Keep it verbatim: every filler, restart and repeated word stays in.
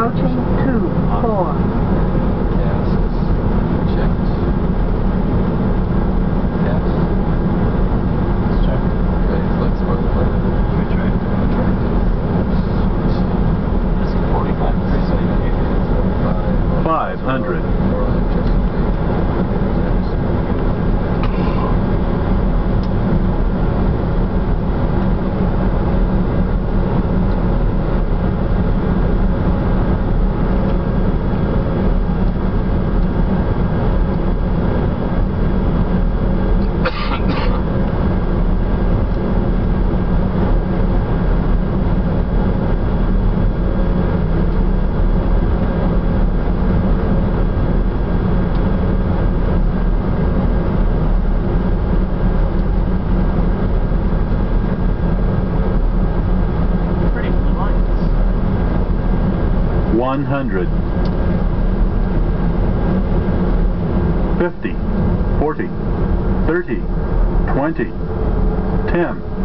Approaching two, four. Gas is checked. Gas. Let's check. Okay, let's work with it. We tried to contract it. This is forty-five. Five hundred. One hundred. Fifty. Forty. Thirty. Twenty. Ten.